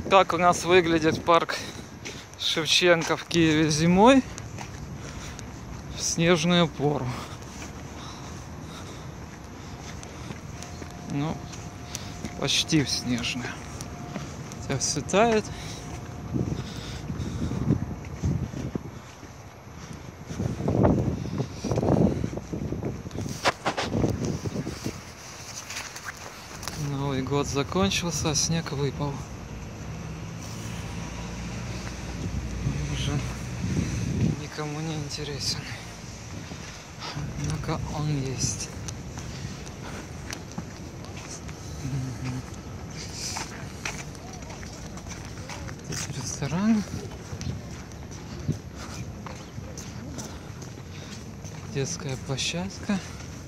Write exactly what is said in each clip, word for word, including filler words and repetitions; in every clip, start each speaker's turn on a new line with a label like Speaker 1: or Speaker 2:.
Speaker 1: Как у нас выглядит парк Шевченко в Киеве зимой в снежную пору. Ну, почти в снежную. Хотя все тает. Новый год закончился, а снег выпал. Уже никому не интересен. Ну-ка, он есть. Здесь ресторан. Детская площадка.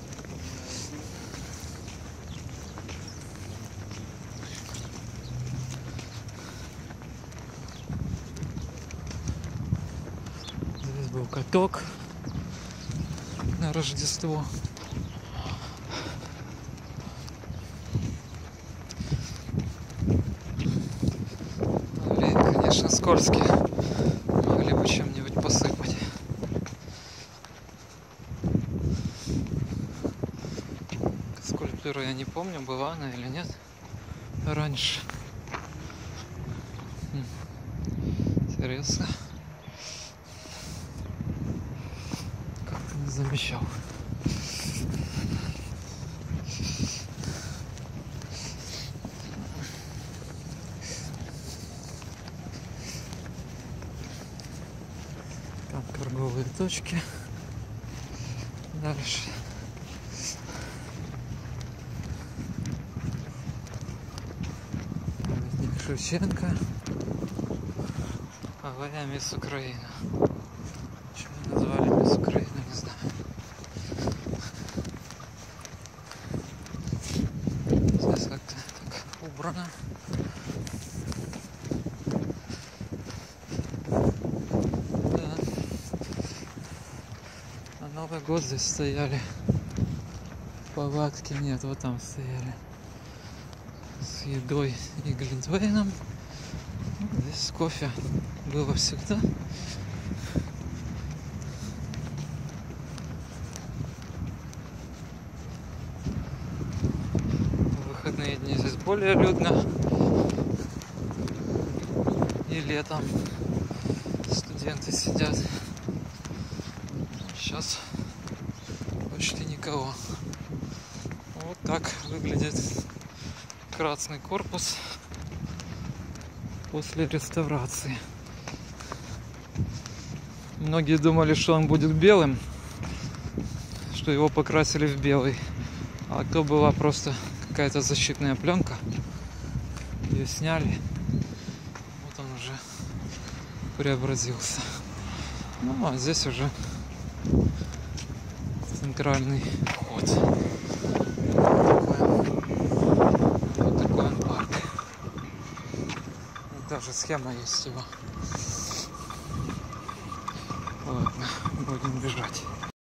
Speaker 1: Здесь был каток на Рождество. Блин, конечно, скользкие. Могли бы чем-нибудь посыпать. Скульптура я не помню, была она или нет раньше. Интересно. Как-то не замечал. Там торговые точки. Дальше. Памятник Шевченко. Авария Мисс Украина. Почему назвали Мисс Украину, не знаю. Здесь как-то так убрано. Да. На Новый год здесь стояли палатки. Нет, вот там стояли с едой и глинтвейном. Здесь кофе было всегда. В выходные дни здесь более людно. И летом студенты сидят. Сейчас почти никого. Вот так выглядит красный корпус после реставрации. Многие думали, что он будет белым, что его покрасили в белый, а то была просто какая-то защитная пленка. Ее сняли, вот он уже преобразился. Ну а здесь уже центральный вход. Вот такой он парк. Даже схема есть его. Ладно, будем бежать.